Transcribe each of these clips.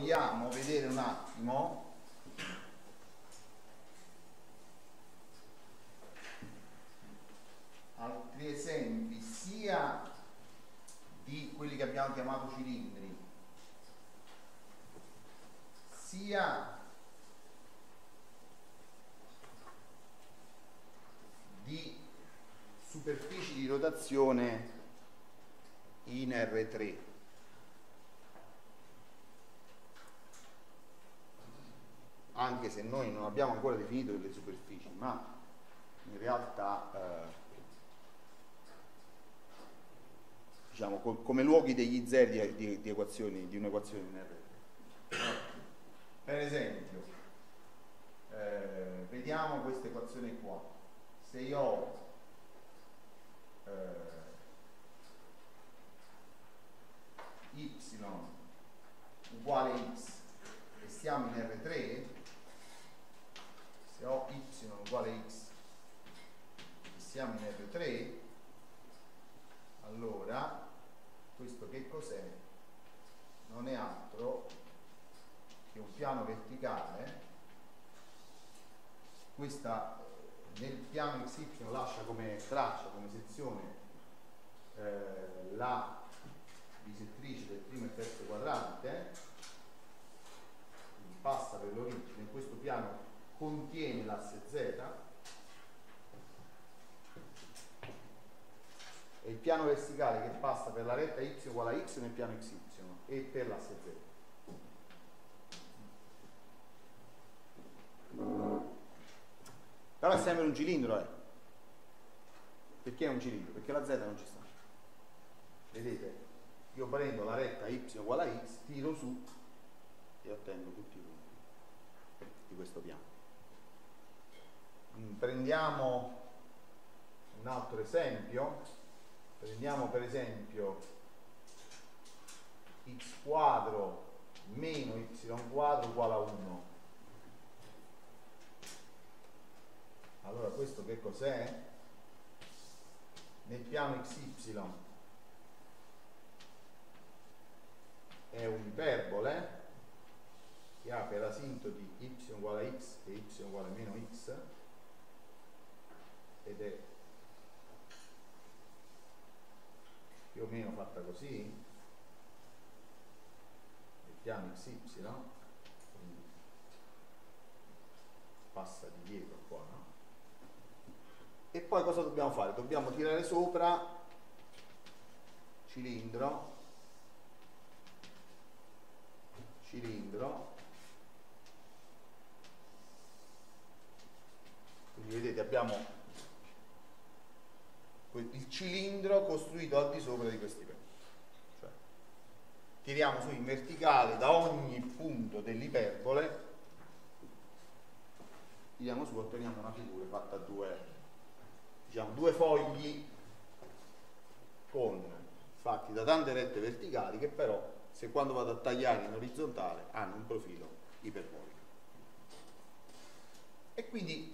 vogliamo vedere un attimo altri esempi sia di quelli che abbiamo chiamato cilindri sia di superfici di rotazione in R3. Anche se noi non abbiamo ancora definito delle superfici, ma in realtà diciamo come luoghi degli zeri di equazioni, di un'equazione in R3. Per esempio, vediamo questa equazione qua. Se io ho y uguale x e stiamo in R3, se ho y uguale x e siamo in R3, allora questo che cos'è? Non è altro che un piano verticale. Questa nel piano XY lascia come traccia, come sezione la bisettrice del primo e terzo quadrante, quindi passa per l'origine. Questo piano contiene l'asse Z e il piano verticale che passa per la retta y uguale a x nel piano XY e per l'asse Z. Però è sempre un cilindro, Perché è un cilindro? Perché la Z non ci sta. Vedete? Io prendo la retta y uguale a x, tiro su e ottengo tutti i punti di questo piano. Prendiamo un altro esempio. Prendiamo per esempio x quadro meno y quadro uguale a 1. Allora questo che cos'è? Nel piano XY è un'iperbole che ha per asintoti y uguale a x e y uguale a meno x, ed è più o meno fatta così nel piano XY, quindi passa di dietro qua, no? E poi cosa dobbiamo fare? Dobbiamo tirare sopra cilindro, quindi vedete abbiamo il cilindro costruito al di sopra di questi pezzi, cioè tiriamo su in verticale da ogni punto dell'iperbole, tiriamo su e otteniamo una figura fatta a due fogli fatti da tante rette verticali che però, se quando vado a tagliare in orizzontale, hanno un profilo iperbolico. E quindi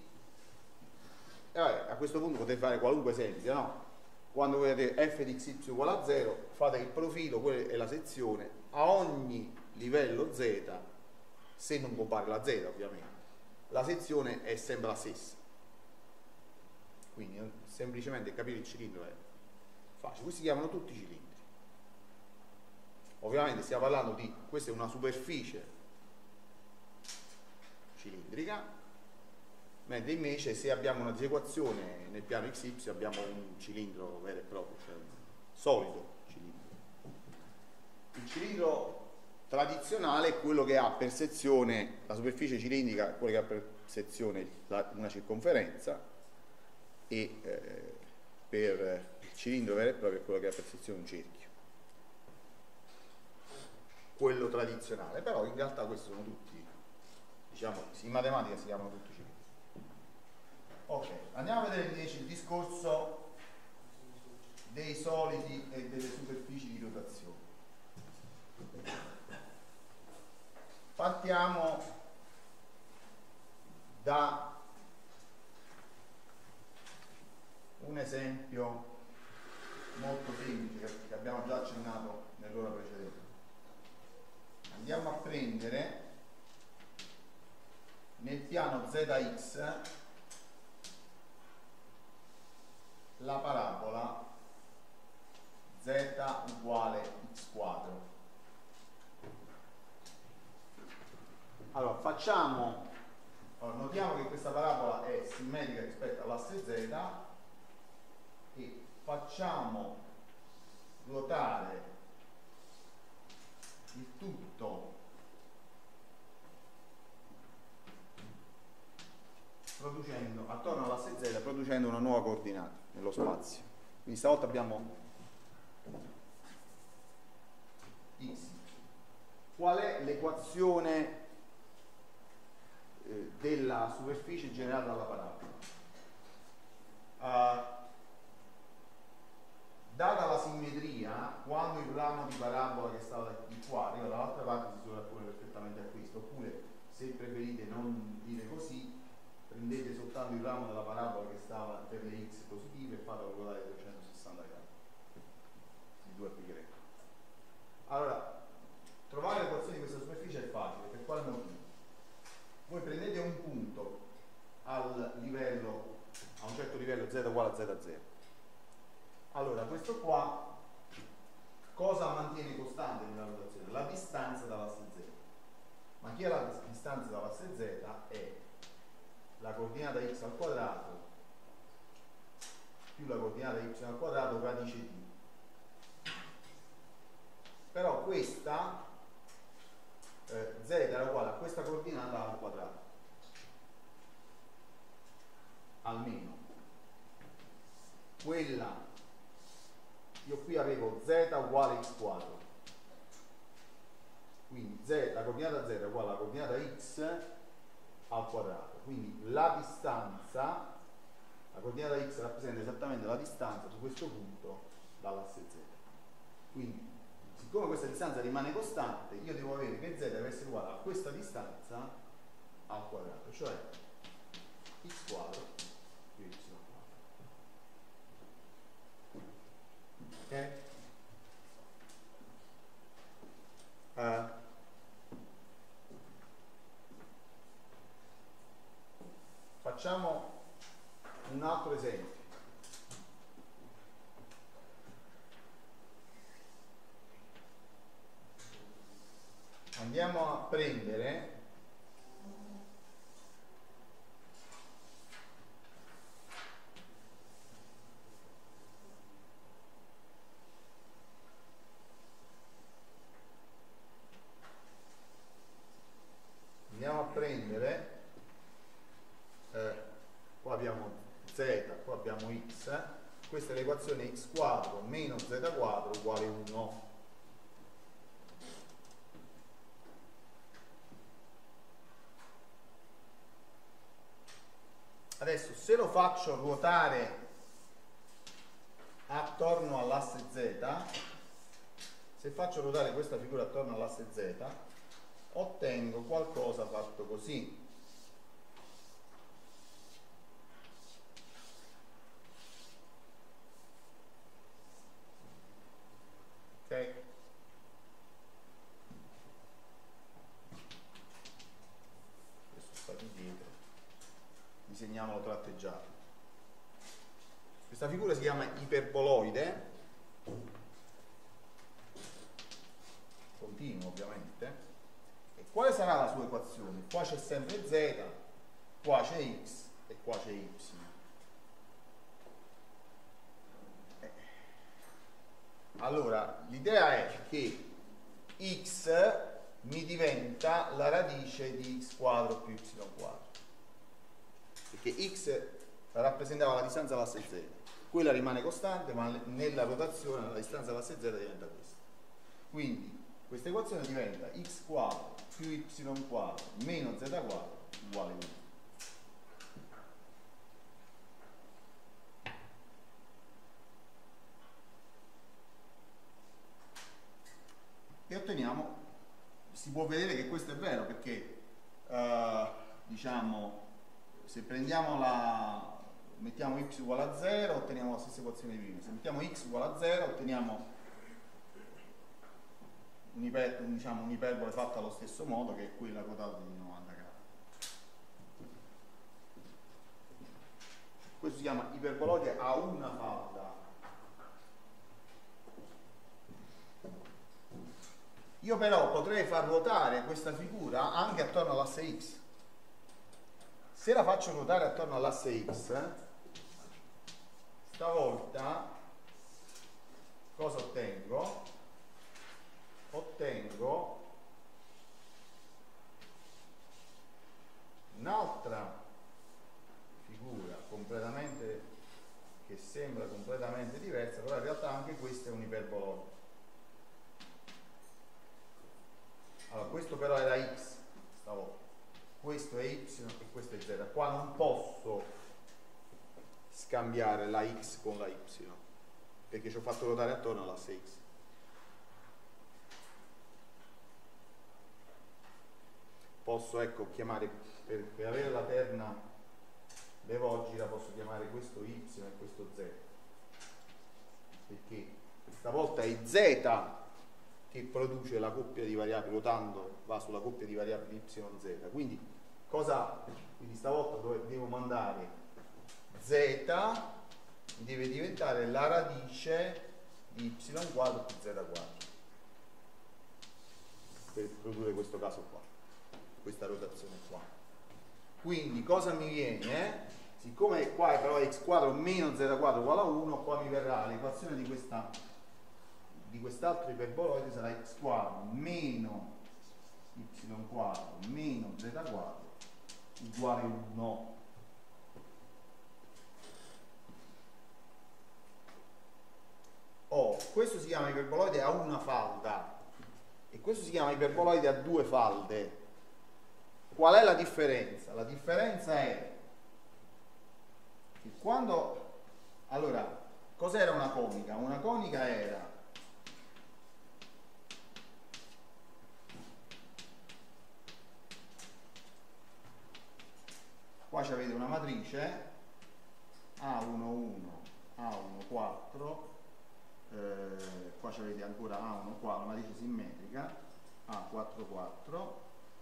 a questo punto potete fare qualunque esempio, no? Quando vedete f di xy uguale a 0, fate il profilo, quella è la sezione, a ogni livello z, se non compare la z ovviamente, la sezione è sempre la stessa. Quindi semplicemente capire il cilindro è facile. Questi si chiamano tutti cilindri. Ovviamente stiamo parlando di, questa è una superficie cilindrica, mentre invece se abbiamo una disequazione nel piano XY abbiamo un cilindro vero e proprio, cioè un solido cilindro. Il cilindro tradizionale è quello che ha per sezione, la superficie cilindrica è quella che ha per sezione una circonferenza, e per il cilindro vero e proprio è quello che ha per sezione un cerchio, quello tradizionale. Però in realtà questi sono tutti, diciamo, in matematica si chiamano tutti cilindri. Ok, andiamo a vedere invece il discorso dei solidi e delle superfici di rotazione. Partiamo da un esempio molto semplice che abbiamo già accennato nell'ora precedente. andiamo a prendere nel piano zx la parabola z uguale x quadro. Allora notiamo che questa parabola è simmetrica rispetto all'asse z e facciamo ruotare il tutto producendo attorno all'asse z, producendo una nuova coordinata nello spazio. Quindi stavolta abbiamo x. Qual è l'equazione della superficie generata dalla parabola? Data la simmetria, quando il ramo di parabola che stava di qua arriva dall'altra parte si sovrappone perfettamente a questo, oppure se preferite non dire così, prendete soltanto il ramo della parabola che stava per le x positive e fatelo ruotare 360 gradi di 2 pi greco. Allora, trovare l'equazione di questa superficie è facile. Per quale motivo? Voi prendete un punto a un certo livello z uguale a z0. Allora, questo qua cosa mantiene costante nella rotazione? La distanza dall'asse z. Ma chi è la distanza dall'asse z? È la coordinata x al quadrato più la coordinata y al quadrato radice d. Però questa z era uguale a questa coordinata al quadrato, almeno quella, io qui avevo z uguale x quadro, quindi la coordinata z è uguale alla coordinata x al quadrato, quindi la distanza, la coordinata x rappresenta esattamente la distanza su questo punto dall'asse z. Quindi siccome questa distanza rimane costante, io devo avere che z deve essere uguale a questa distanza al quadrato, cioè x quadro più y quadro. Ok? Facciamo un altro esempio. Andiamo a prendere qua abbiamo z, qua abbiamo x, questa è l'equazione x quadro meno z quadro uguale 1. Adesso se lo faccio ruotare attorno all'asse z, se faccio ruotare questa figura attorno all'asse z, ottengo qualcosa fatto così. Ok? Questo sta qui dietro. Disegniamolo tratteggiato. Questa figura si chiama iperboloide, continuo ovviamente. E quale sarà la sua equazione? Qua c'è sempre z, qua c'è x e qua c'è y. Allora, l'idea è che x mi diventa la radice di x quadro più y quadro, perché x rappresentava la distanza all'asse z, quella rimane costante, ma nella rotazione la distanza all'asse z diventa questa. Quindi questa equazione diventa x quadro più y quadro meno z quadro uguale 1. E otteniamo, si può vedere che questo è vero, perché diciamo, se prendiamo mettiamo y uguale a 0 otteniamo la stessa equazione di prima, se mettiamo x uguale a 0 otteniamo diciamo, un'iperbole fatta allo stesso modo, che è quella quotata di 90 gradi. Questo si chiama iperboloide a una falda. Io però potrei far ruotare questa figura anche attorno all'asse X. Se la faccio ruotare attorno all'asse X, stavolta cosa ottengo? Ottengo un'altra figura completamente, che sembra completamente diversa, però in realtà anche questa è un iperboloide. Allora, questo però era X stavolta, questo è Y e questo è Z. Qua non posso scambiare la X con la Y, perché ci ho fatto ruotare attorno all'asse X. Posso, ecco, chiamare, per avere la terna Levoggira, posso chiamare questo Y e questo Z, perché stavolta è Z che produce la coppia di variabili, ruotando va sulla coppia di variabili Y, Z. Quindi stavolta devo mandare Z, deve diventare la radice di Y quadro più Z quadro, per produrre questo caso qua, questa rotazione qua. Quindi cosa mi viene? Siccome qua però è x quadro meno z quadro uguale a 1, qua mi verrà l'equazione di quest'altro iperboloide, sarà x quadro meno y quadro meno z quadro uguale a 1. Questo si chiama iperboloide a una falda e questo si chiama iperboloide a due falde. Qual è la differenza? La differenza è che quando... Allora, cos'era una conica? Una conica era... Qua avete una matrice A11, A14, qua avete ancora A1 qua, una matrice simmetrica, A44,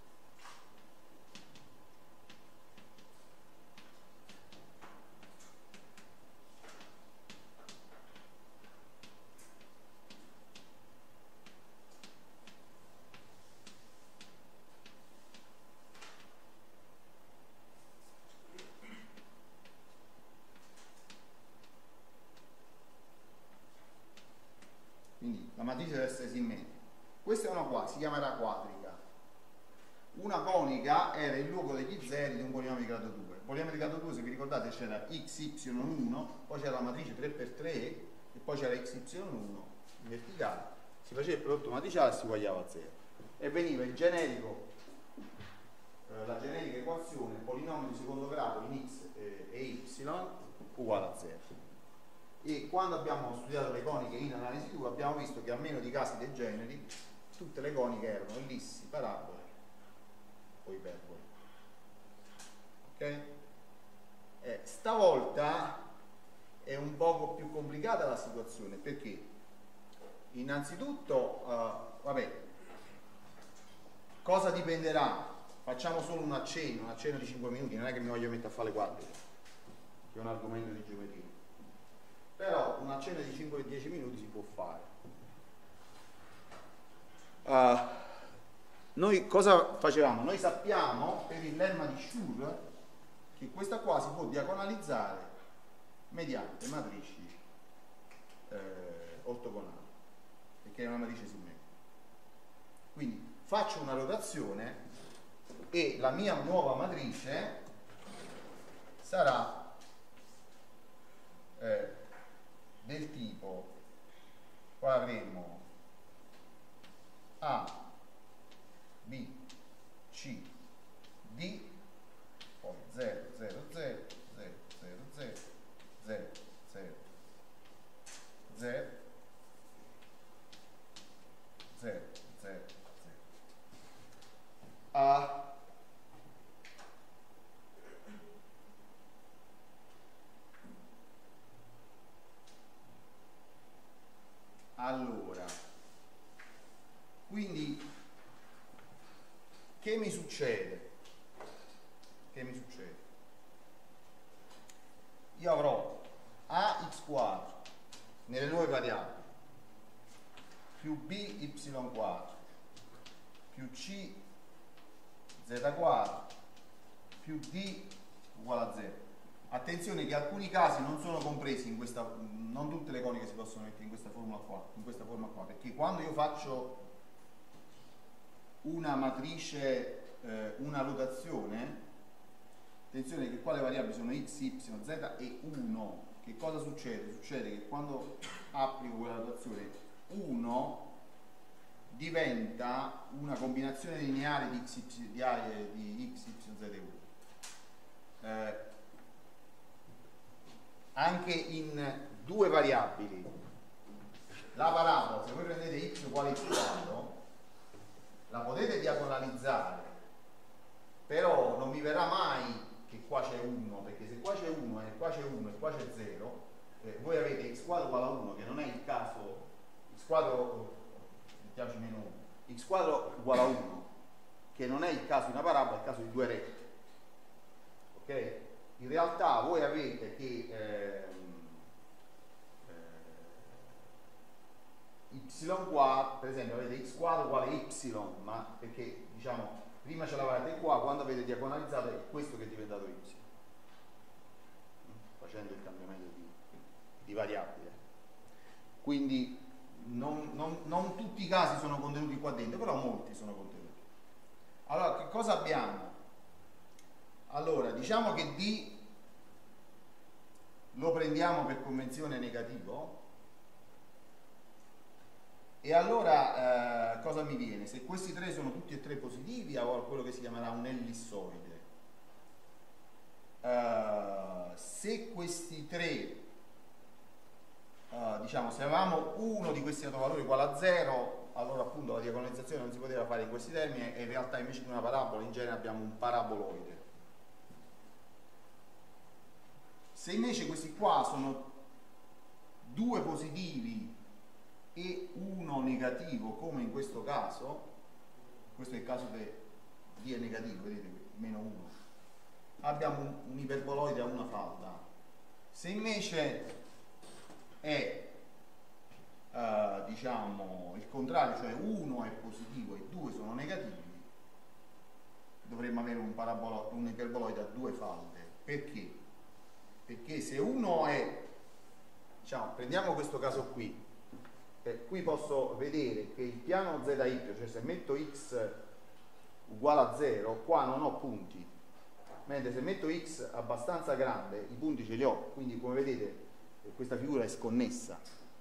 quindi la matrice deve essere simmetrica. Questa è una qua, si chiamerà quadrica. Una conica era il luogo degli zeri di un polinomio di grado 2. Il polinomio di grado 2, se vi ricordate, c'era xy1, poi c'era la matrice 3x3 e poi c'era xy1 in verticale. Si faceva il prodotto matriciale e si uguagliava a 0. E veniva il generico, la generica equazione polinomio di secondo grado in x e y uguale a 0. E quando abbiamo studiato le coniche in analisi 2 abbiamo visto che, a meno di casi degeneri, tutte le coniche erano ellissi, parabole o iperbole. Ok? Stavolta è un poco più complicata la situazione, perché innanzitutto vabbè, cosa dipenderà? Facciamo solo un accenno di 5 minuti, non è che mi voglio mettere a fare le quadriche, che è un argomento di geometria. Però una cena di 5-10 minuti si può fare. Noi cosa facevamo? Noi sappiamo per il lemma di Schur che questa qua si può diagonalizzare mediante matrici ortogonali, perché è una matrice simmetrica. Quindi faccio una rotazione e la mia nuova matrice sarà del tipo, qua avremo A, B, C, D, poi 0, 0, 0, 0, 0, 0, 0, 0, 0, 0, 0, 0. Allora, Quindi che mi succede? Io avrò ax quadro nelle nuove variabili più by quadro più c z quadro più d uguale a 0. Attenzione che alcuni casi non sono compresi in questa, non tutte le coniche si possono mettere in questa forma qua, perché quando io faccio una matrice, una rotazione, attenzione che qua le variabili sono x, y, z e 1. Che cosa succede? Succede che quando applico quella rotazione 1 diventa una combinazione lineare di x, y, z e 1. Anche in due variabili la parabola, se voi prendete x uguale x quadro, la potete diagonalizzare, però non vi verrà mai che qua c'è 1, perché se qua c'è 1 e qua c'è 1 e qua c'è 0, voi avete x quadro uguale a 1, che non è il caso, x quadro, mettiamoci meno 1, x quadro uguale a 1, che non è il caso di una parabola, è il caso di due rette. Ok? In realtà voi avete che y quadro, per esempio avete x quadro uguale y, ma perché diciamo prima ce l'avete qua, quando avete diagonalizzato è questo che è diventato y, facendo il cambiamento di variabile. Quindi non tutti i casi sono contenuti qua dentro, però molti sono contenuti. Allora, che cosa abbiamo? Allora, diciamo che D lo prendiamo per convenzione negativo, e allora cosa mi viene? Se questi tre sono tutti e tre positivi, avrò quello che si chiamerà un ellissoide. Se questi tre, diciamo, se avevamo uno di questi autovalori uguale a 0, allora appunto la diagonalizzazione non si poteva fare in questi termini, e in realtà invece di una parabola in genere abbiamo un paraboloide. Se invece questi qua sono due positivi e uno negativo, come in questo caso, questo è il caso che D è negativo, vedete, meno 1, abbiamo un iperboloide a una falda. Se invece è diciamo il contrario, cioè 1 è positivo e 2 sono negativi, dovremmo avere un iperboloide a due falde. Perché? Perché se uno è, diciamo, prendiamo questo caso qui, qui posso vedere che il piano zi, cioè se metto x uguale a 0, qua non ho punti, mentre se metto x abbastanza grande i punti ce li ho, quindi come vedete questa figura è sconnessa,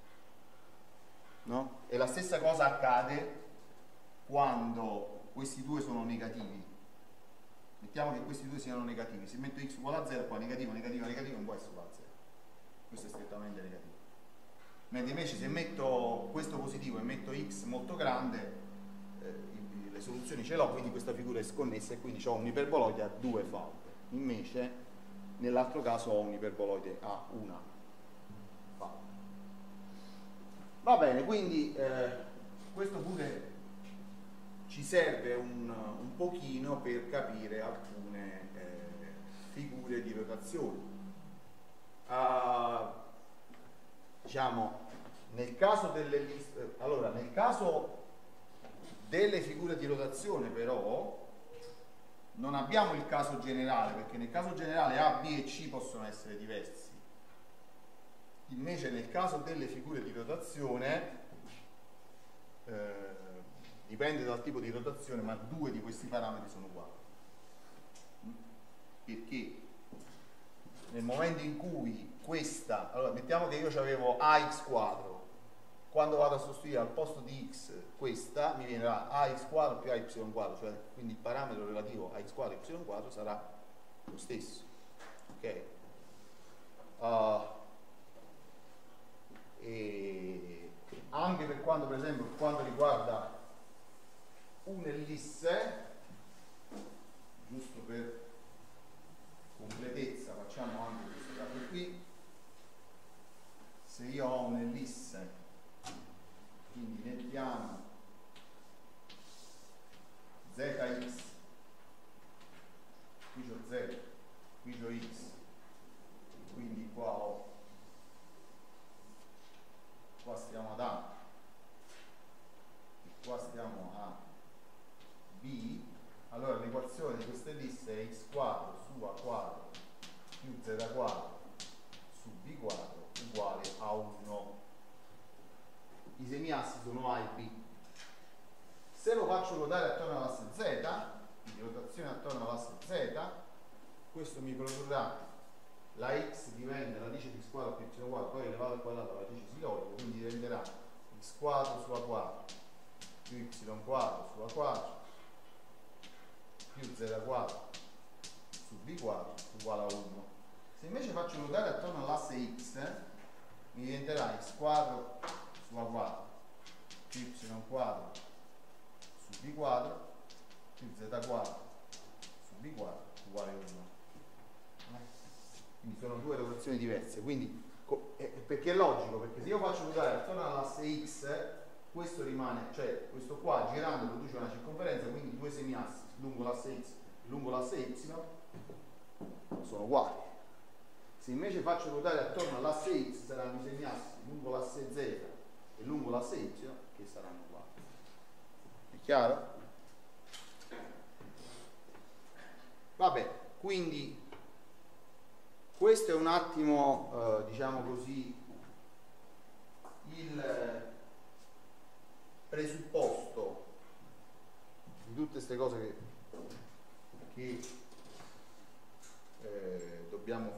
no? E la stessa cosa accade quando questi due sono negativi. Mettiamo che questi due siano negativi, se metto x uguale a 0, qua negativo, negativo, negativo non può essere uguale a 0, questo è strettamente negativo. Mentre invece se metto questo positivo e metto x molto grande, le soluzioni ce l'ho, quindi questa figura è sconnessa e quindi ho un iperboloide a due falde. Invece nell'altro caso ho un iperboloide a una falda. Va bene, quindi questo pure ci serve un pochino per capire alcune figure di rotazione. Diciamo, nel caso nel caso delle figure di rotazione però non abbiamo il caso generale, perché nel caso generale A, B e C possono essere diversi. Invece nel caso delle figure di rotazione dipende dal tipo di rotazione, ma due di questi parametri sono uguali. Perché nel momento in cui questa, allora mettiamo che io avevo ax quadro, quando vado a sostituire al posto di x questa, mi viene ax quadro più ay quadro, cioè quindi il parametro relativo a x quadro e y quadro sarà lo stesso. Ok? E anche per quanto, per esempio, per quanto riguarda un'ellisse, giusto per completezza facciamo anche questo caso qui. Se io ho un'ellisse, quindi nel piano qua stiamo ad A e qua stiamo a B, allora l'equazione di questa ellisse è x quadro su A quadro più z quadro su B quadro uguale a 1. I semiassi sono A e B. Se lo faccio ruotare attorno all'asse z, quindi rotazione attorno all'asse z, questo mi produrrà la x diventa radice di x quadro più y quadro, poi elevato al quadrato la radice silogica, quindi diventerà x quadro su A quadro più y quadro su A quadro più z quadro su B quadro uguale a 1. Se invece faccio ruotare attorno all'asse x, mi diventerà x quadro su A quadro più y quadro su B quadro più z quadro su B quadro uguale a 1. Quindi sono due rotazioni diverse, quindi perché è logico? Perché se io faccio ruotare attorno all'asse x, questo rimane, cioè questo qua girando produce una circonferenza, quindi due semiassi lungo l'asse x e lungo l'asse y sono uguali. Se invece faccio ruotare attorno all'asse x, saranno i semiassi lungo l'asse z e lungo l'asse y che saranno uguali. È chiaro? Vabbè, quindi questo è un attimo, diciamo così, il presupposto di tutte queste cose che dobbiamo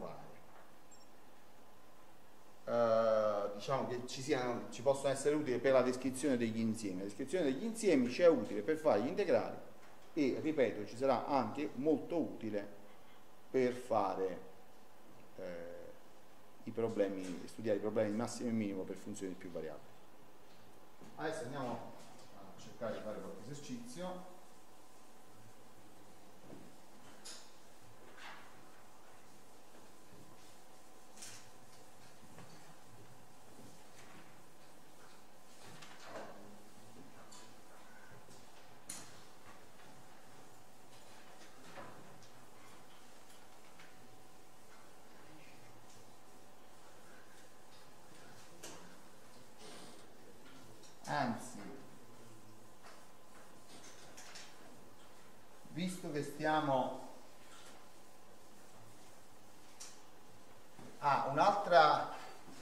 fare. Diciamo che ci possono essere utili per la descrizione degli insiemi. La descrizione degli insiemi ci è utile per fare gli integrali e, ripeto, ci sarà anche molto utile per fare studiare i problemi di massimo e minimo per funzioni di più variabili. Adesso andiamo a cercare di fare qualche esercizio. Anzi, visto che stiamo un'altra,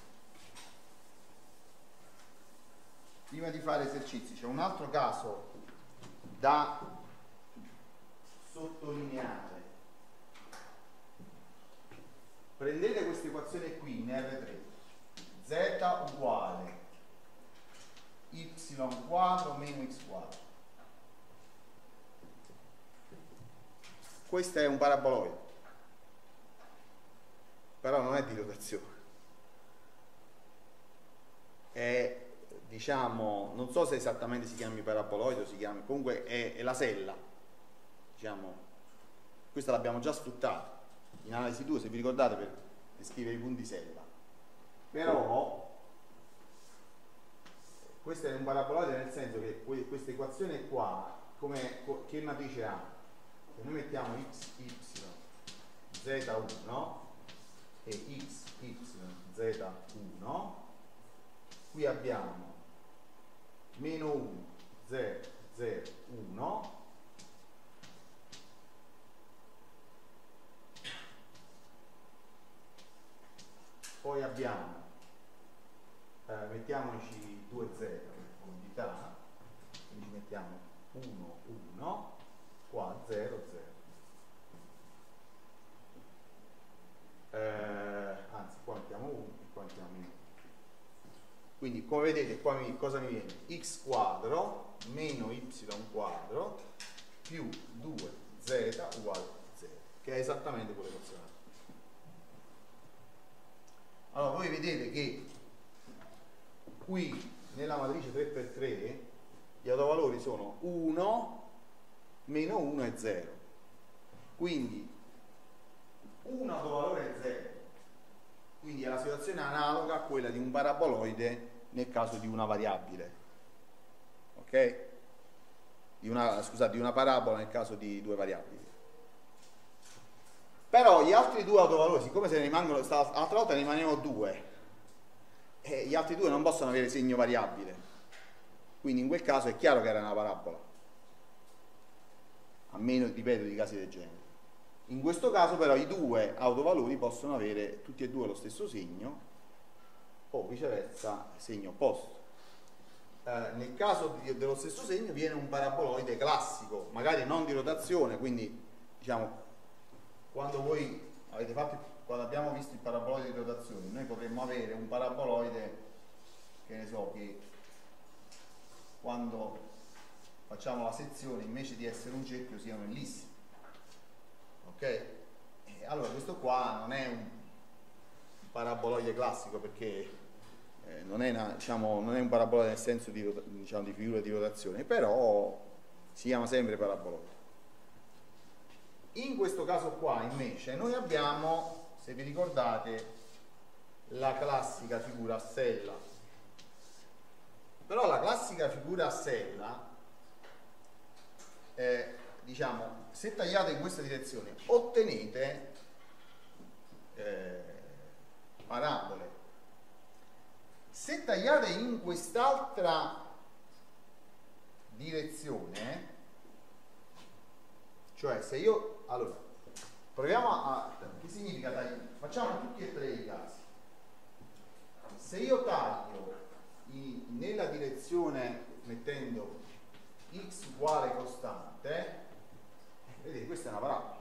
prima di fare esercizi c'è un altro caso da sottolineare. Prendete questa equazione qui in R3, z uguale y quadro meno x quadro. Questo è un paraboloide, però non è di rotazione, è, diciamo, non so se esattamente si chiami paraboloide o si chiami, comunque è la sella, diciamo, questa l'abbiamo già sfruttata in analisi 2, se vi ricordate, per descrivere i punti sella. Però questo è un paraboloide nel senso che questa equazione qua, che matrice ha? Se noi mettiamo x, y, z1 e x, y, z1, qui abbiamo meno 1, 0, 0, 1, poi abbiamo, mettiamoci 2 0 per comodità, quindi ci mettiamo 1, 1, qua 0, 0. Anzi, qua mettiamo 1 e qua mettiamo 1. Quindi, come vedete, qua cosa mi viene? X quadro meno y quadro più 2z uguale 0, che è esattamente quell'equazione. Allora, voi vedete che qui nella matrice 3x3 gli autovalori sono 1, meno 1 e 0. Quindi un autovalore è 0. Quindi è la situazione analoga a quella di un paraboloide nel caso di una variabile. Ok? Di una parabola nel caso di due variabili. Però gli altri due autovalori, siccome se ne rimangono, l'altra volta ne rimanevano 2, e gli altri due non possono avere segno variabile, quindi in quel caso è chiaro che era una parabola, a meno, ripeto, di casi del genere. In questo caso però i due autovalori possono avere tutti e due lo stesso segno o viceversa segno opposto. Nel caso dello stesso segno viene un paraboloide classico, magari non di rotazione, quindi diciamo quando voi avete fatto, quando abbiamo visto il paraboloide di rotazione, noi potremmo avere un paraboloide, che ne so, che quando facciamo la sezione invece di essere un cerchio sia un'ellisse, ok? E allora questo qua non è un paraboloide classico, perché non è un paraboloide nel senso di, diciamo, di figura di rotazione, però si chiama sempre paraboloide. In questo caso qua invece noi abbiamo, se vi ricordate, la classica figura a sella, però la classica figura a sella, diciamo, se tagliate in questa direzione ottenete parabole. Se tagliate in quest'altra direzione, cioè se io, allora, proviamo a, che significa tagliare? Facciamo tutti e tre i casi. Se io taglio nella direzione mettendo x uguale costante, vedete, questa è una parabola,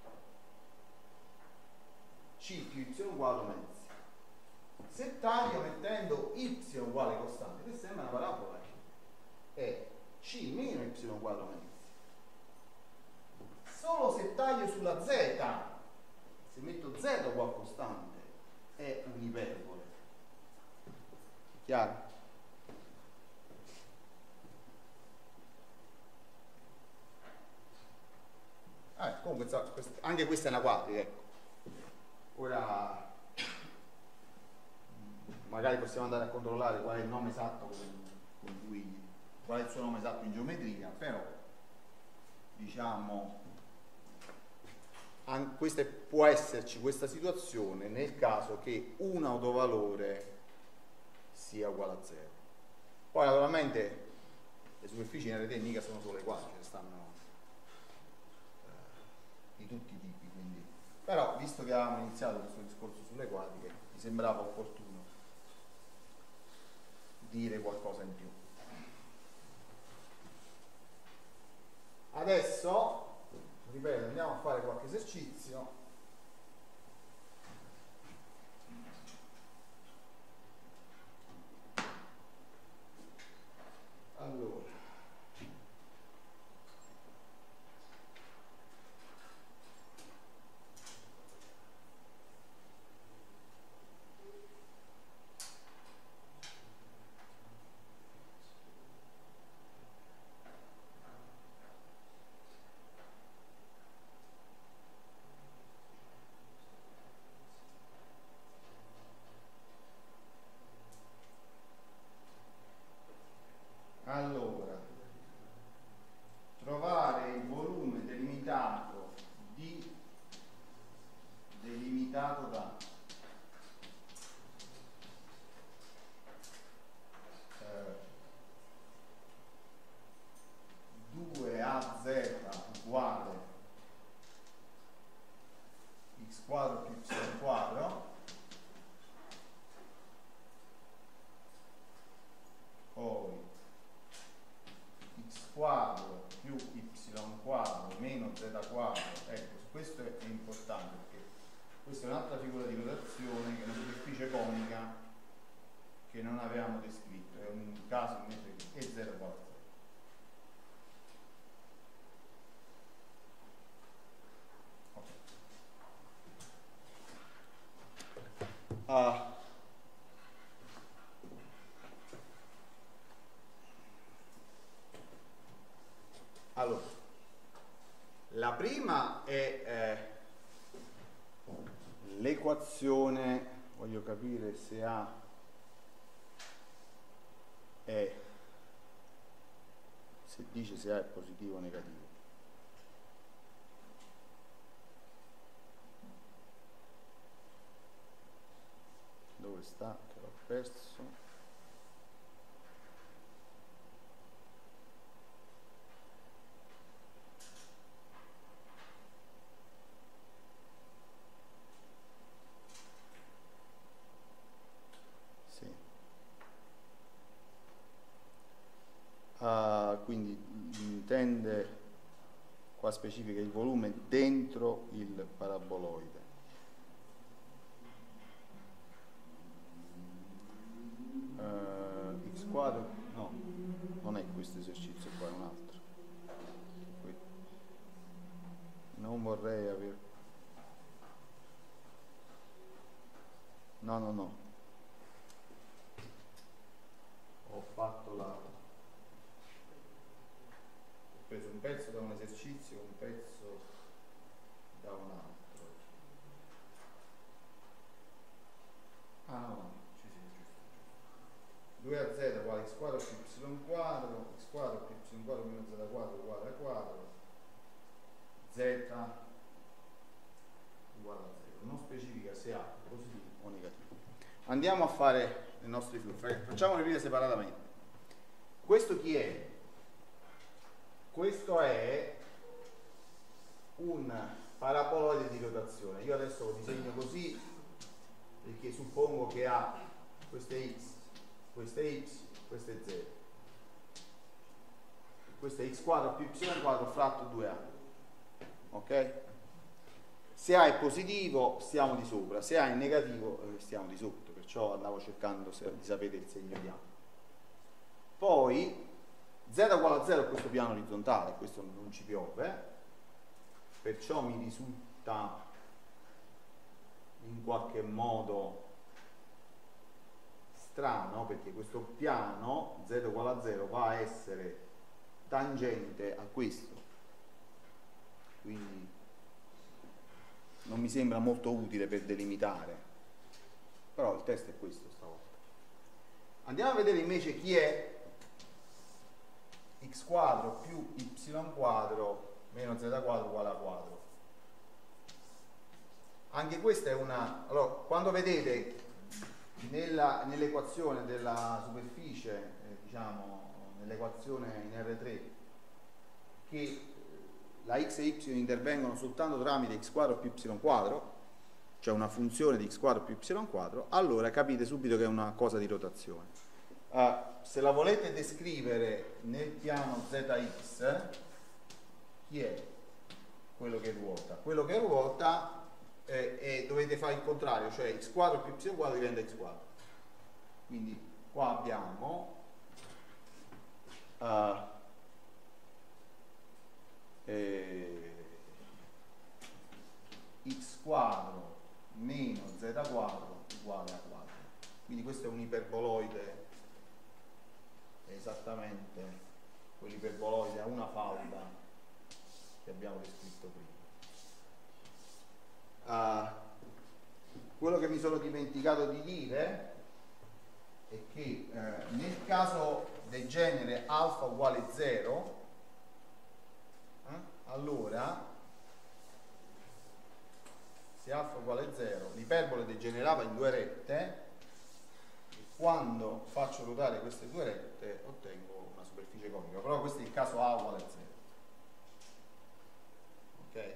c più y uguale mezzo. Se taglio mettendo y uguale costante, questa è una parabola, è c meno y uguale mezzo. Solo se taglio sulla z, se metto z uguale costante, è un'iperbole. Chiaro? Comunque anche questa è una quadrica, ecco. Ora magari possiamo andare a controllare qual è il nome esatto qual è il suo nome esatto in geometria, però diciamo può esserci questa situazione nel caso che un autovalore sia uguale a 0. Poi naturalmente le superfici in rete mica sono solo le quadre, ce ne stanno di tutti i tipi, quindi. Però visto che avevamo iniziato questo discorso sulle quadriche, mi sembrava opportuno dire qualcosa in più. Adesso, ripeto, andiamo a fare qualche esercizio. Allora, trovare il volume delimitato da 2az uguale x quadro più y quadro, poi x quadro più y quadro meno z quadro. Ecco, questo è importante perché questa è un'altra figura di rotazione che è una superficie conica che non avevamo descritto, è un caso invece che è 0 uguale a 0. Allora, la prima è l'equazione, voglio capire se A è, se dice se A è positivo o negativo. Dove sta? perso. Sì. Quindi intende, qua specifica il volume dentro il paraboloide. X quadro, no, non è questo esercizio qua, è un altro. Non vorrei aver... No. Ho fatto la... Ho preso un pezzo da un esercizio, un pezzo da un altro. Ah no, sì, giusto. 2 a z uguale x quadro più y quadro, x quadro più y quadro meno z quadro uguale a quadro, z uguale a 0. Non specifica se A è positivo o negativo. Andiamo a fare i nostri flussi. Facciamo le prime separatamente. Questo chi è? Questo è un paraboloide di rotazione. Io adesso lo disegno così perché suppongo che ha questo è x, questo è y, questo è z. Questo è x quadro più y quadro fratto 2a. Ok? Se A è positivo stiamo di sopra, se A è negativo stiamo di sotto, perciò andavo cercando di sapere il segno di A. Poi z uguale a 0 è questo piano orizzontale, questo non ci piove, perciò mi risulta in qualche modo strano, perché questo piano z uguale a 0 va a essere tangente a questo, quindi non mi sembra molto utile per delimitare, però il testo è questo stavolta. Andiamo a vedere invece chi è x quadro più y quadro meno z quadro uguale a quadro. Anche questa è una... Allora, quando vedete nell'equazione della superficie, diciamo, nell'equazione in R3, che la x e y intervengono soltanto tramite x quadro più y quadro, cioè una funzione di x quadro più y quadro, allora capite subito che è una cosa di rotazione. Se la volete descrivere nel piano zx, chi è quello che ruota? Quello che ruota dovete fare il contrario, cioè x quadro più y quadro diventa x quadro. Quindi qua abbiamo x quadro meno z quadro uguale a 4. Quindi questo è un iperboloide, esattamente quell'iperboloide a una falda che abbiamo descritto prima. Quello che mi sono dimenticato di dire è che nel caso del genere alfa uguale 0, allora se alfa uguale 0 l'iperbole degenerava in due rette e quando faccio ruotare queste due rette ottengo una superficie conica, però questo è il caso A uguale a 0. Ok?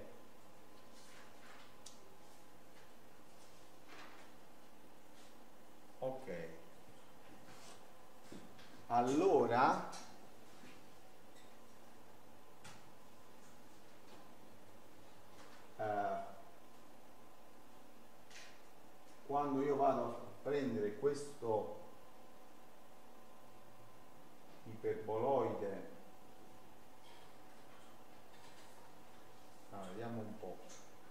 Ok, allora quando io vado a prendere questo iperboloide, vediamo un po'.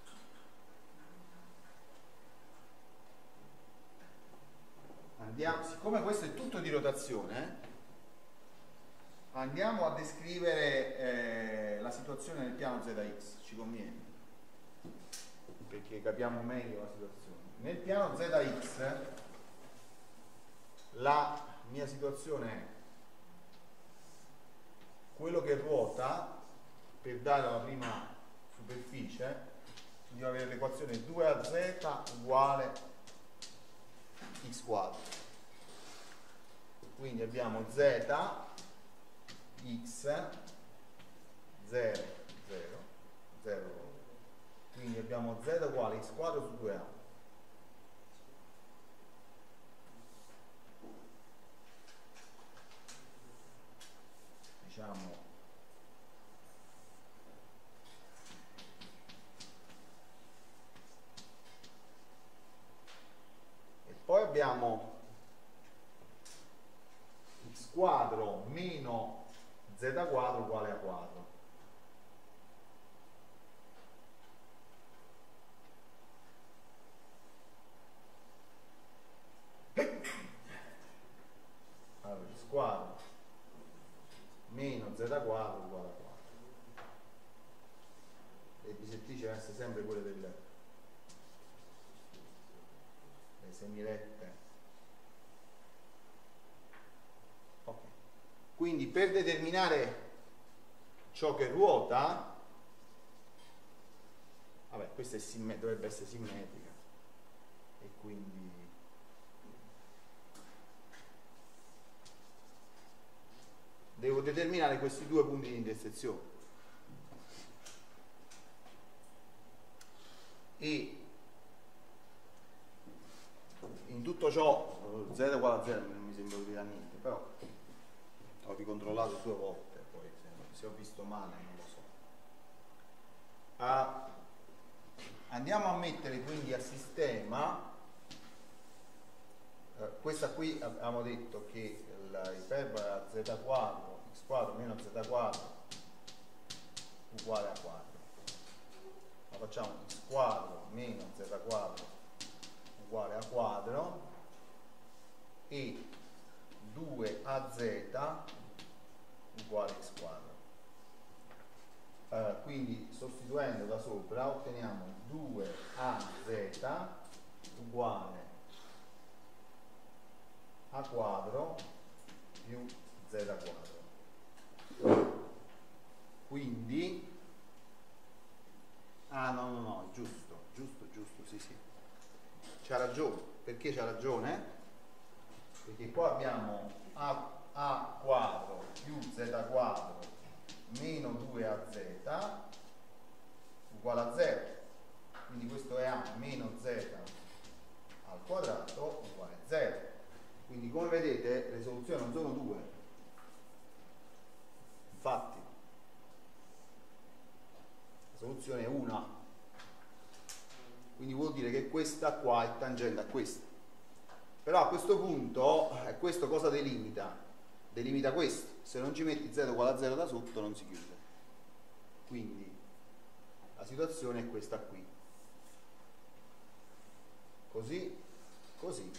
Andiamo, siccome questo è tutto di rotazione, andiamo a descrivere la situazione nel piano ZX, ci conviene, perché capiamo meglio la situazione. Nel piano ZX la mia situazione è quello che ruota per dare la prima superficie, devo avere l'equazione 2az uguale x quadro. quindi abbiamo z, x, 0, 0, 0, quindi abbiamo z uguale x quadro su 2a. Diciamo e poi abbiamo x quadro meno z quadro uguale a quadro. Allora, x quadro meno z quadro uguale a 4. Le bisettrici devono essere sempre quelle delle semilette. Ok. Quindi per determinare ciò che ruota, vabbè, questa è dovrebbe essere simmetrica e quindi devo determinare questi due punti di intersezione e in tutto ciò z uguale a 0 non mi sembra utile a niente, però ho ricontrollato 2 volte, poi se ho visto male non lo so. Andiamo a mettere quindi a sistema questa qui. Abbiamo detto che l'iperbola z quadro, x quadro meno z quadro uguale a 4. La facciamo x quadro meno z quadro uguale a quadro e 2az uguale x quadro. Quindi sostituendo da sopra otteniamo 2az uguale a quadro più z quadro. Quindi no, giusto, sì, c'ha ragione. Perché c'ha ragione? Perché qua abbiamo a quadro più z quadro meno 2az uguale a 0, quindi questo è a meno z al quadrato uguale a 0. Quindi come vedete le soluzioni non sono due, infatti la soluzione è una, quindi vuol dire che questa qua è tangente a questa. Però a questo punto questo cosa delimita? Delimita questo. Se non ci metti z uguale a 0 da sotto non si chiude. Quindi la situazione è questa qui. Così, così.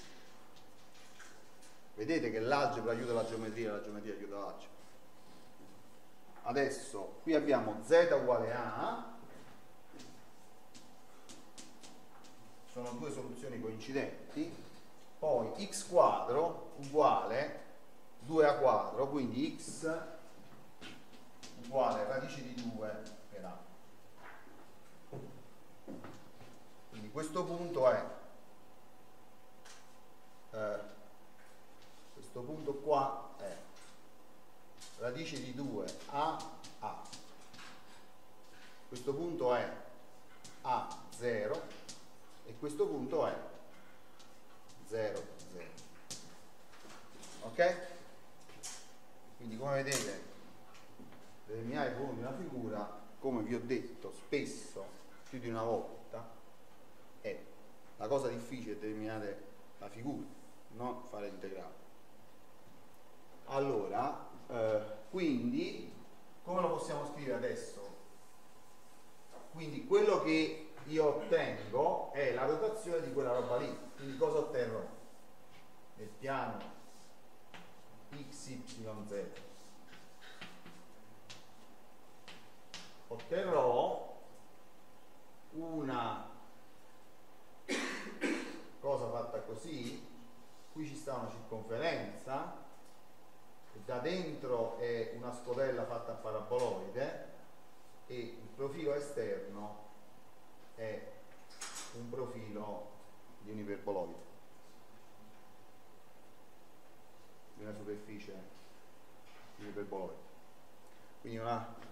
Vedete che l'algebra aiuta la geometria aiuta l'algebra. Adesso qui abbiamo z uguale a, sono due soluzioni coincidenti, poi x quadro uguale 2a quadro, quindi x uguale radice di 2 per a. Quindi questo punto è questo punto qua è radice di 2 a a. Questo punto è a 0 e questo punto è 0 0. Ok? Quindi come vedete, determinare i punti di una figura, come vi ho detto spesso, più di una volta, è la cosa difficile determinare la figura, non fare l'integrale. Allora, quindi, come lo possiamo scrivere adesso? Quindi quello che io ottengo è la rotazione di quella roba lì. Quindi cosa otterrò? Nel piano XYZ otterrò una cosa fatta così. Qui ci sta una circonferenza, da dentro è una scodella fatta a paraboloide e il profilo esterno è un profilo di un iperboloide. di una superficie di un iperboloide. Quindi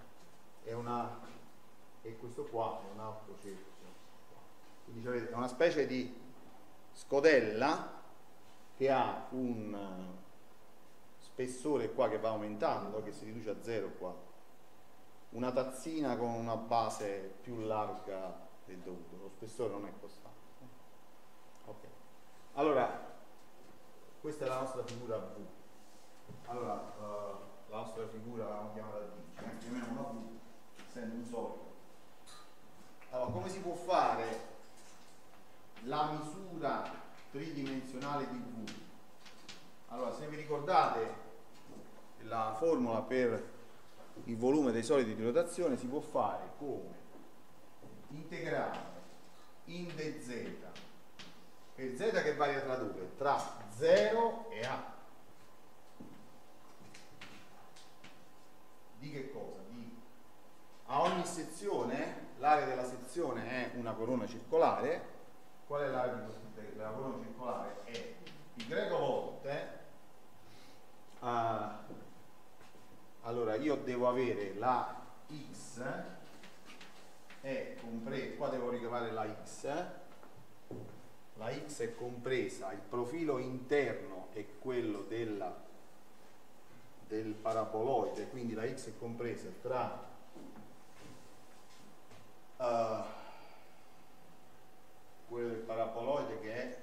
e questo qua è un altro cerchio. Quindi è una specie di scodella che ha un spessore qua che va aumentando, che si riduce a 0 qua, una tazzina con una base più larga del dovuto, lo spessore non è costante. Ok, allora questa è la nostra figura V. Allora la nostra figura la chiamata D, chiamiamola V, essendo un solido. Allora, come si può fare la misura tridimensionale di V? Allora, se vi ricordate la formula per il volume dei solidi di rotazione, si può fare come integrale in dz per z che varia tra dove? Tra 0 e A. Di che cosa? A ogni sezione, l'area della sezione è una corona circolare. Qual è l'area della corona circolare? È y volte. Allora io devo avere la x è compresa, qua devo ricavare la x è compresa, il profilo interno è quello del paraboloide, quindi la x è compresa tra quello del paraboloide che è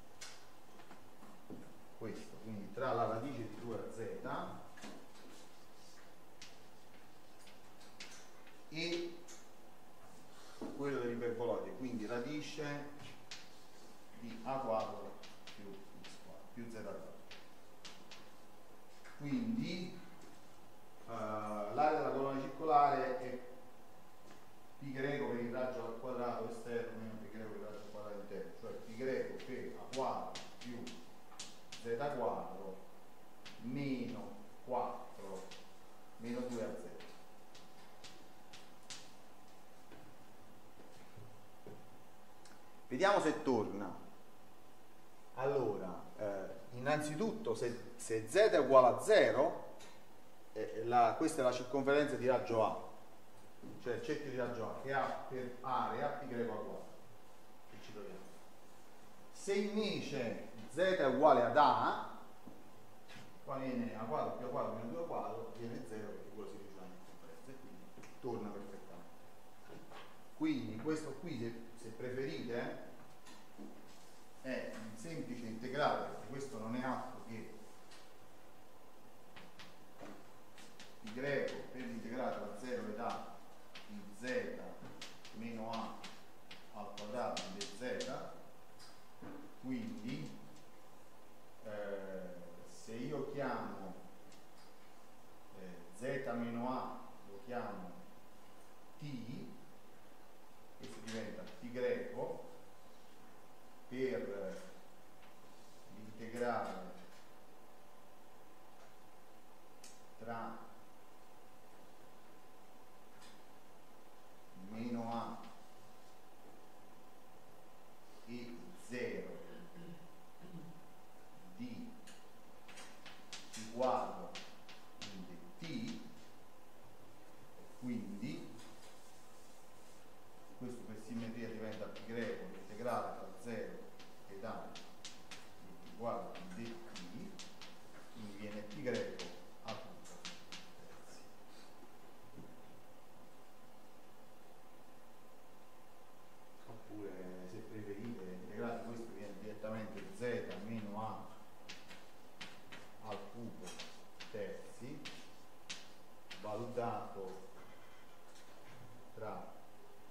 questo, quindi tra la radice di 2 a z e quello dell'iperboloide, quindi radice di a quadro più x quadro più z quadro. Quindi l'area della colonna circolare è π greco per il raggio al quadrato esterno meno π greco per il raggio al quadrato interno, cioè π greco per a quadro più z quadro meno 4 meno 2 a z. Vediamo se torna. Allora, innanzitutto se z è uguale a 0, questa è la circonferenza di raggio A, cioè il cerchio di raggio A, che ha per area π greco a quadro. Se invece z è uguale ad A, qua viene a quadro più a quadro meno 2 a quadro, viene 0 perché quello si riduce alla circonferenza e quindi torna perfettamente. Quindi questo qui, se preferite, è un semplice integrale, perché questo non è altro che π greco per l'integrale tra 0 ed A di z meno A al quadrato di dz. Quindi se io chiamo z meno A, lo chiamo t, questo diventa π greco per l'integrale tra meno A e 0 di t quadro in dt. Quindi questo per simmetria diventa π greco l'integrale tra 0 ed A di t quadro in dt, quindi viene π greco a tutto terzi. Oppure se preferite l'integrale questo viene direttamente z meno A al cubo terzi valutato tra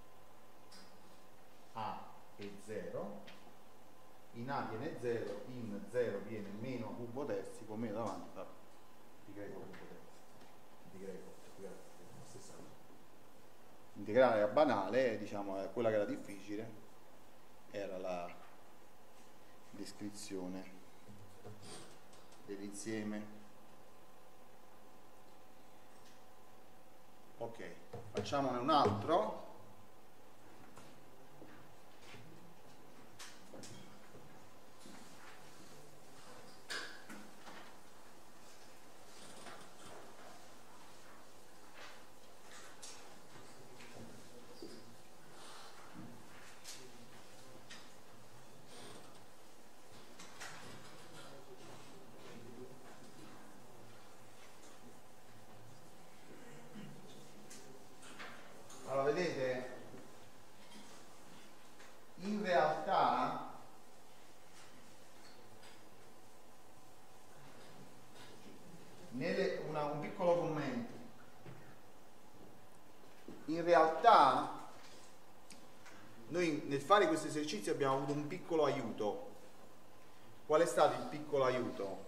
A e 0. In A viene 0, in 0 viene meno a cubo terzi, con meno davanti fa π greco cubo terzi. Π greco, scusate, è la stessa cosa. L'integrale era banale, diciamo, quella che era difficile era la descrizione dell'insieme. Ok, facciamone un altro. un piccolo commento. In realtà noi nel fare questo esercizio abbiamo avuto un piccolo aiuto. Qual è stato il piccolo aiuto?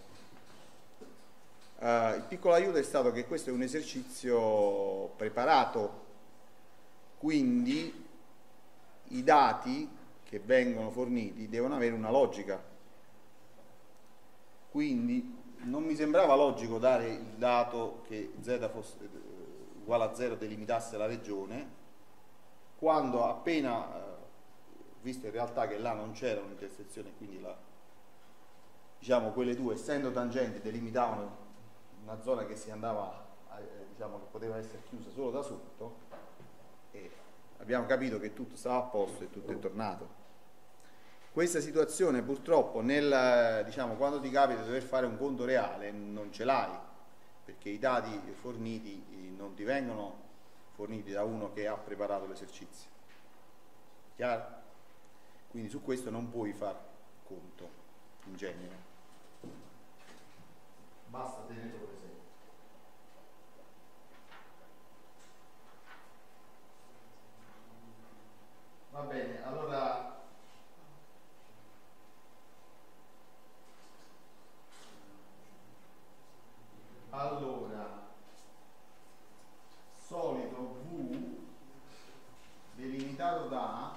Il piccolo aiuto è stato che questo è un esercizio preparato, quindi i dati che vengono forniti devono avere una logica. Quindi non mi sembrava logico dare il dato che z fosse uguale a 0 delimitasse la regione, quando appena, visto in realtà che là non c'era un'intersezione, quindi diciamo, quelle due, essendo tangenti, delimitavano una zona che si andava, diciamo, che poteva essere chiusa solo da sotto, e abbiamo capito che tutto stava a posto e tutto è tornato. Questa situazione purtroppo diciamo, quando ti capita di dover fare un conto reale non ce l'hai, perché i dati forniti non ti vengono forniti da uno che ha preparato l'esercizio. Chiaro? Quindi su questo non puoi far conto in genere. Basta tenerlo presente. Va bene, allora solito V delimitato da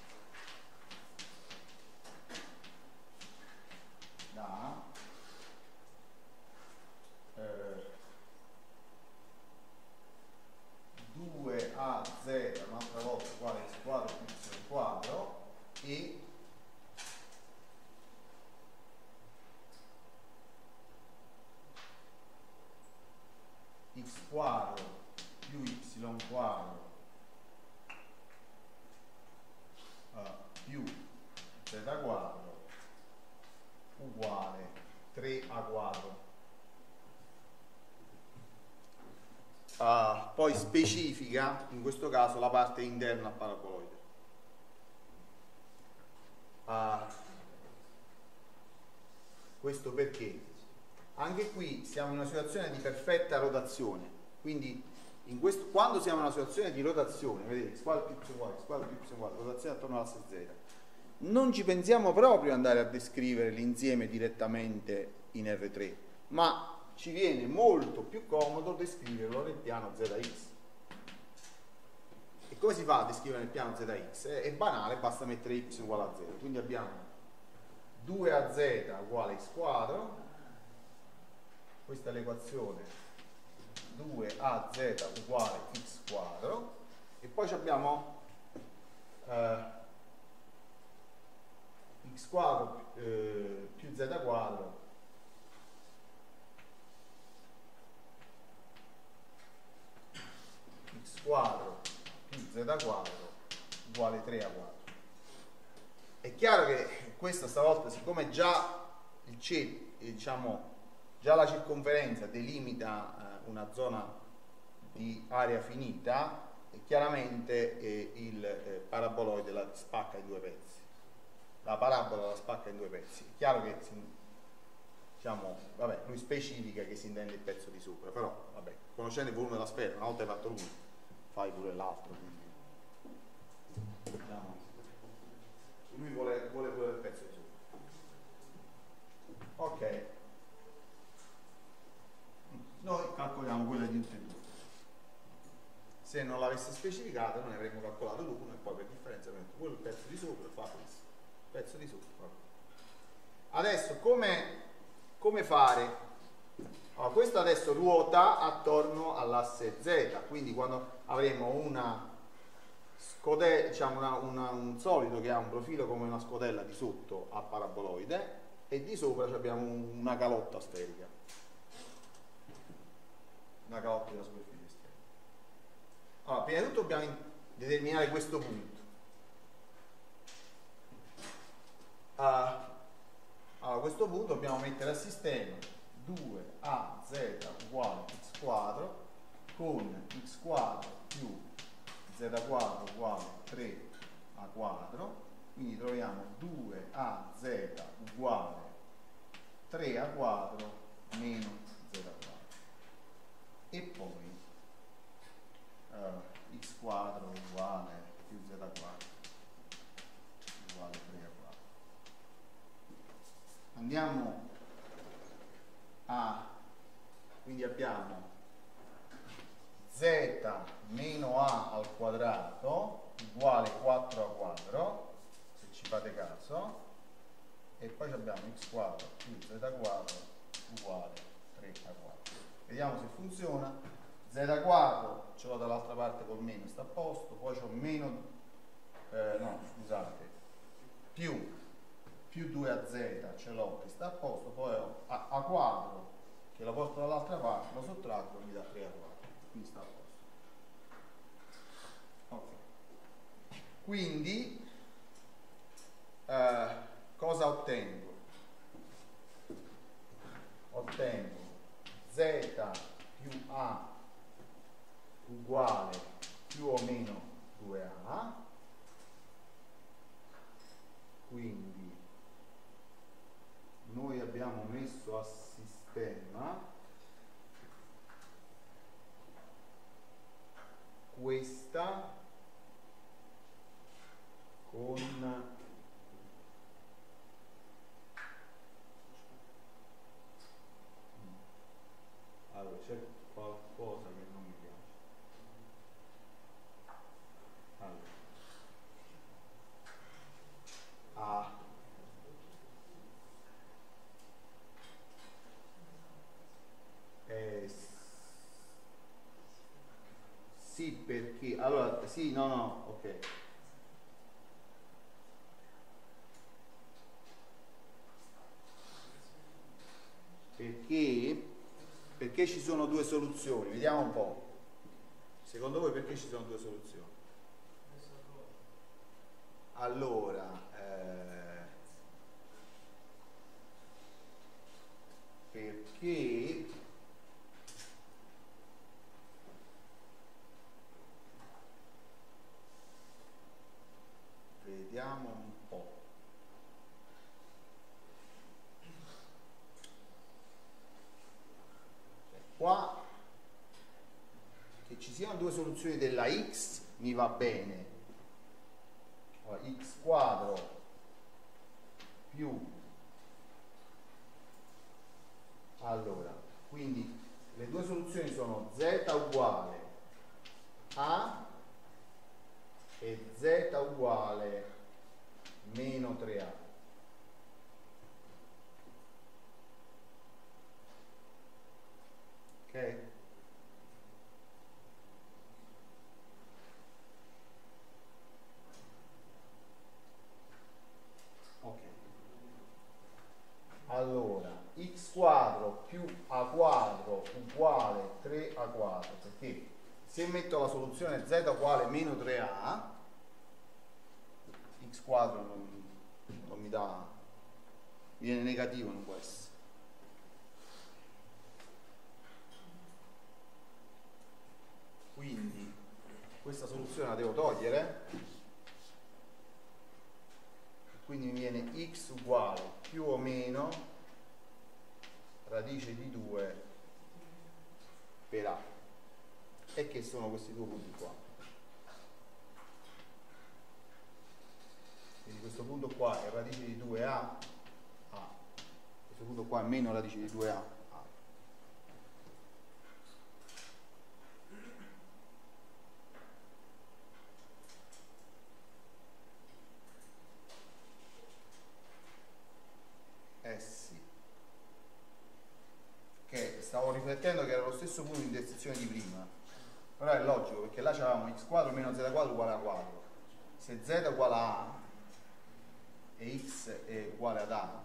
2AZ un'altra volta uguale x quadro più y quadro e x quadro più y quadro più z quadro uguale 3a quadro. Poi specifica in questo caso la parte interna al paraboloide. Questo perché? Anche qui siamo in una situazione di perfetta rotazione, quindi quando siamo in una situazione di rotazione, vedete, x quadro più y quadro, x quadro più y quadro, rotazione attorno all'asse z, non ci pensiamo proprio ad andare a descrivere l'insieme direttamente in R3, ma ci viene molto più comodo descriverlo nel piano ZX. E come si fa a descrivere nel piano ZX? È banale, basta mettere y uguale a 0. Quindi abbiamo 2az uguale x quadro, questa è l'equazione 2az uguale x quadro, e poi abbiamo x quadro più z quadro x quadro più z quadro uguale 3a quadro. È chiaro che questa stavolta, siccome già il diciamo, già la circonferenza delimita una zona di area finita, chiaramente il paraboloide la spacca in due pezzi. La parabola la spacca in due pezzi. È chiaro che diciamo, vabbè, lui specifica che si intende il pezzo di sopra, però vabbè, conoscendo il volume della sfera, una volta hai fatto l'uno, fai pure l'altro. Diciamo, lui vuole pure il pezzo di sopra. Ok. Noi calcoliamo quella di tutte e due. Se non l'avesse specificato noi avremmo calcolato l'uno e poi per differenza avremmo detto quello il pezzo di sopra, fa questo. Pezzo di sopra. Adesso come fare? Allora, questo adesso ruota attorno all'asse Z, quindi quando avremo una scodella, diciamo un solido che ha un profilo come una scodella di sotto a paraboloide e di sopra abbiamo una calotta sferica. Una calotta della superficie esterna. Allora, prima di tutto dobbiamo determinare questo punto. Allora, a questo punto dobbiamo mettere al sistema 2az uguale x quadro con x quadro più z quadro uguale 3a quadro, quindi troviamo 2az uguale 3a quadro meno z quadro. andiamo a, quindi abbiamo z meno a al quadrato uguale 4a², se ci fate caso, e poi abbiamo x² più z² uguale 3a². Vediamo se funziona. Z² ce l'ho dall'altra parte col meno, sta a posto, poi c'ho meno, no scusate, più 2az ce l'ho che sta a posto, poi ho a² che lo porto dall'altra parte, lo sottraggo e mi dà 3a², quindi sta a posto. Okay. Quindi cosa ottengo? Ottengo z più a uguale più o meno 2a, quindi noi abbiamo messo a sistema questa con allora c'è qualcosa che non mi piace. Allora sì, perché allora sì, no, ok. Perché ci sono due soluzioni? Vediamo un po'. Secondo voi perché ci sono due soluzioni? Allora, perché vediamo un po'. Qua che ci siano due soluzioni della x mi va bene. Allora, x² più, allora, quindi le due soluzioni sono z uguale a e z uguale meno 3a. Ok? Ok. Allora, x² più a² uguale 3a², perché se metto la soluzione z uguale meno 3a, x² non mi dà, viene negativo, non può essere. Quindi questa soluzione la devo togliere, quindi mi viene x uguale più o meno radice di 2 per a. E che sono questi due punti qua? Quindi questo punto qua è radice di 2a, a. Questo punto qua è meno radice di 2a, a. Sì. Che stavo riflettendo che era lo stesso punto di intersezione di prima. Però è logico, perché là c'avevamo x² meno z² uguale a 4. Se z uguale a a e x è uguale ad a,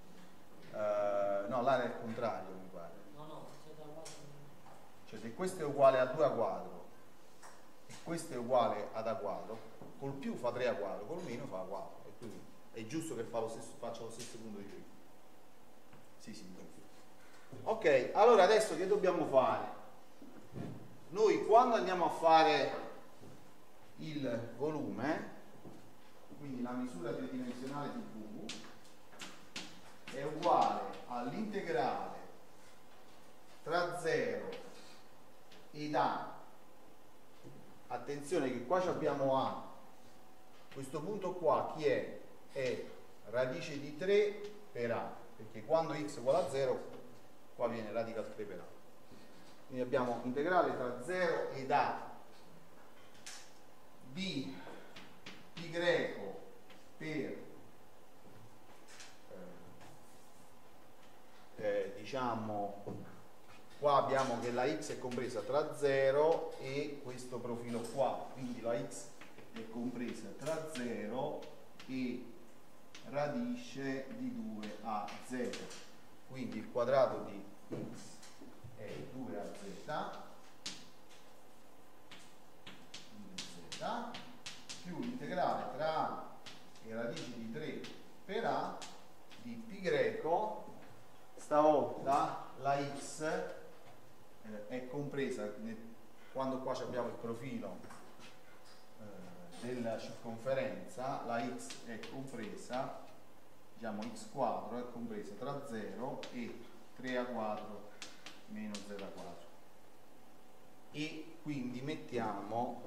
no, là è il contrario, mi pare. No, Cioè se questo è uguale a 2a² e questo è uguale ad a², col più fa 3a², col meno fa a². E quindi è giusto che faccia lo stesso punto di prima. Sì. Ok, allora adesso che dobbiamo fare? Noi quando andiamo a fare il volume, quindi la misura tridimensionale di V è uguale all'integrale tra 0 ed a. Attenzione che qua abbiamo a, questo punto qua chi è? È radice di 3 per a. perché quando x uguale a 0 qua viene radical 3 per a. Quindi abbiamo integrale tra 0 ed a di pi greco per diciamo qua abbiamo che la x è compresa tra 0 e questo profilo qua, quindi la x è compresa tra 0 e radice di 2 a z, quindi il quadrato di x è 2 a z più l'integrale tra a e radice di 3 per a di pi greco. Stavolta la x è compresa quando qua abbiamo il profilo della circonferenza, la x è compresa, diciamo x quadro è compresa tra 0 e 3a quadro meno z quadro, e quindi mettiamo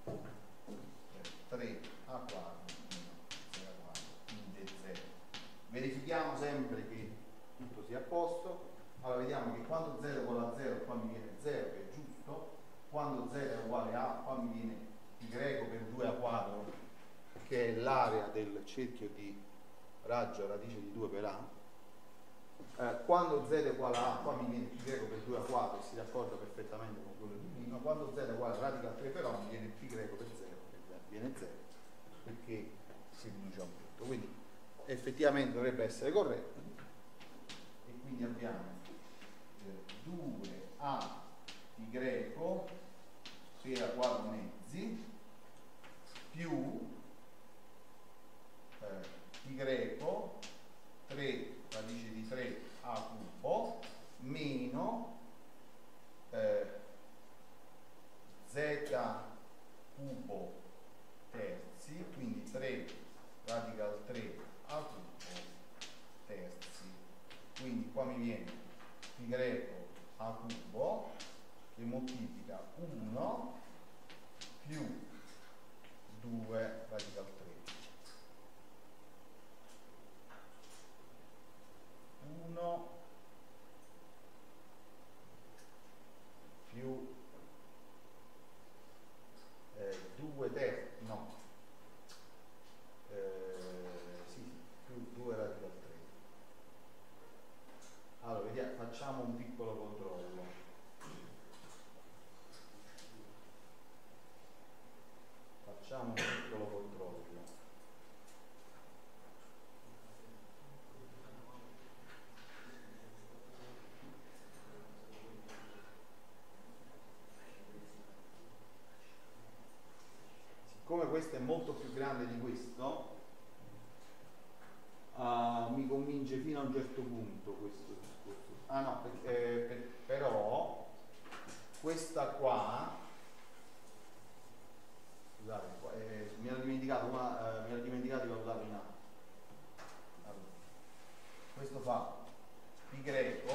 3a quadro meno z quadro in d0. Verifichiamo sempre che tutto sia a posto. Allora vediamo che quando z è uguale a 0 qua mi viene 0, che è giusto. Quando z è uguale a qua mi viene pi greco per 2a quadro, che è l'area del cerchio di raggio radice di 2 per a. Quando z è uguale a qua mi viene pi greco per 2a quadro, e si raccorda perfettamente con quello di prima. Quando z è uguale a radical 3 per a mi viene pi greco per 0, che viene 0 perché si riduce a un punto, quindi effettivamente dovrebbe essere corretto. E quindi abbiamo 2a pi greco per a quadro mezzi più pi greco 3 radice di 3 a cubo meno z cubo terzi, quindi 3 radical 3 a cubo terzi. Quindi qua mi viene pi greco a cubo che moltiplica 1 più 2 radical 3. 1 più 2 terzi, no, sì, più 2 radical 3. Allora, vediamo, facciamo un piccolo controllo. Facciamo un piccolo controllo. Siccome questo è molto più grande di questo, mi convince fino a un certo punto questo discorso. Ah no, però questa qua, scusate, mi ero dimenticato di valutare in A. Allora, questo fa pi greco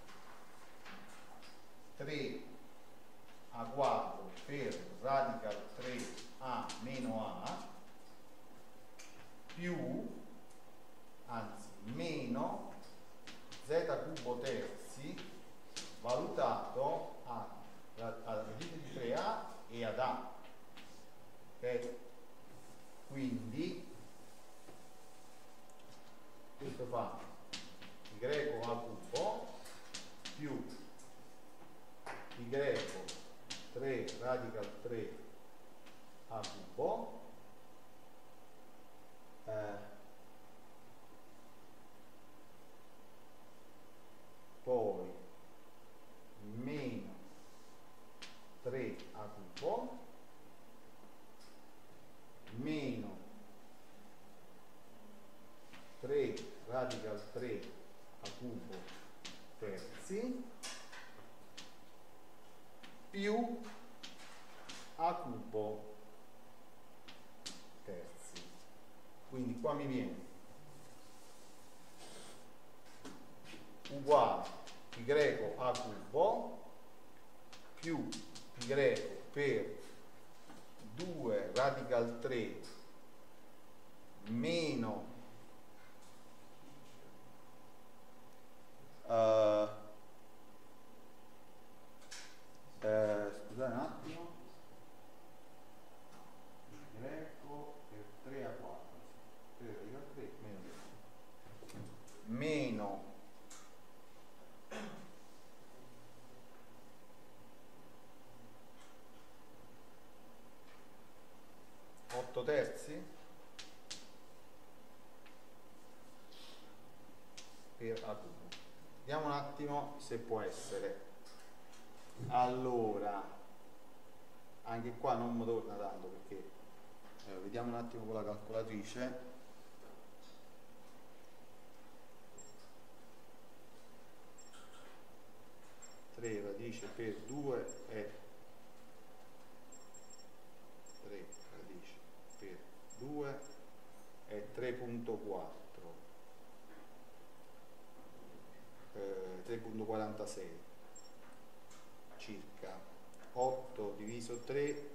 3 a quadro per radical 3 a meno a più, anzi meno z cubo terzi valutato a radice di 3a e ad a. Ok? Quindi questo fa pi greco a cubo più pi greco 3 radical 3 a cubo poi meno 3 a cubo meno 3 radical 3 a cubo terzi più a cubo terzi. Quindi qua mi viene uguale pi greco a cubo più pi greco per 2 radical 3 meno 8/3 per A cubo. Vediamo un attimo se può essere. Allora, anche qua non mi torna tanto perché vediamo un attimo con la calcolatrice. 3 radice per 2 è 3 radice per 2 è 3.4, 3.46 circa. 8 diviso 3,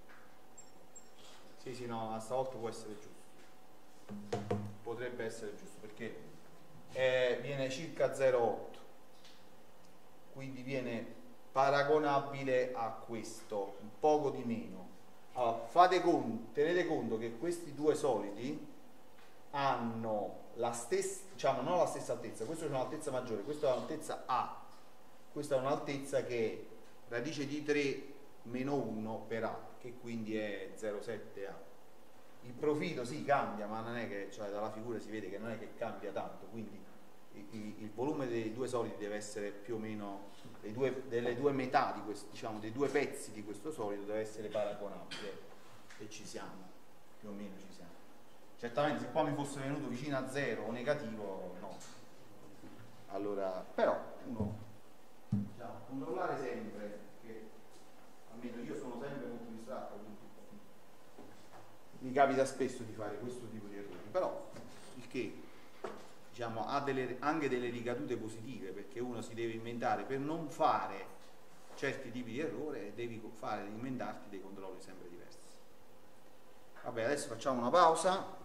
sì no, stavolta può essere giusto, potrebbe essere giusto perché viene circa 0,8, quindi viene paragonabile a questo, un poco di meno. Allora, tenete conto che questi due solidi hanno la stessa, diciamo non la stessa altezza, questo è un'altezza maggiore, questa è un'altezza A, questa è un'altezza che è radice di 3 meno 1 per A, che quindi è 0,7A. Il profilo sì cambia, ma non è che, cioè dalla figura si vede che non è che cambia tanto, quindi il volume dei due solidi deve essere più o meno delle due metà di questo, diciamo dei due pezzi di questo solido deve essere paragonabile, e ci siamo, più o meno ci siamo. Certamente se qua mi fosse venuto vicino a 0 o negativo no, allora però uno, diciamo, controllare sempre, che almeno io sono sempre molto distratto, quindi mi capita spesso di fare questo tipo di errori, però il che, diciamo, ha anche delle ricadute positive, perché uno si deve inventare, per non fare certi tipi di errore devi inventarti dei controlli sempre diversi. Vabbè, adesso facciamo una pausa.